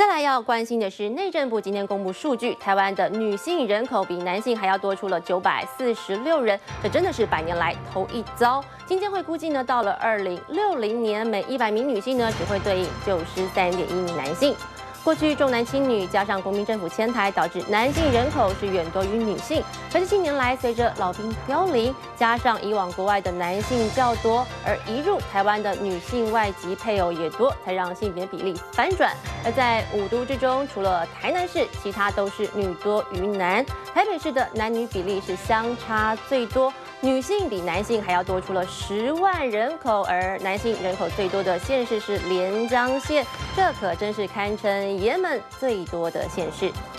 再来要关心的是，内政部今天公布数据，台湾的女性人口比男性还要多出了946人，这真的是100年来头一遭。经监会估计呢，到了2060年，每100名女性呢，只会对应93.1名男性。过去重男轻女加上国民政府迁台，导致男性人口是远多于女性。可是近年来，随着老兵凋零，加上以往国外的男性较多，而移入台湾的女性外籍配偶也多，才让性别比例反转。而在5都之中，除了台南市，其他都是女多于男。台北市的男女比例是相差最多，女性比男性还要多出了10万人口，而男性人口最多的县市是连江县，这可真是堪称也门最多的县市。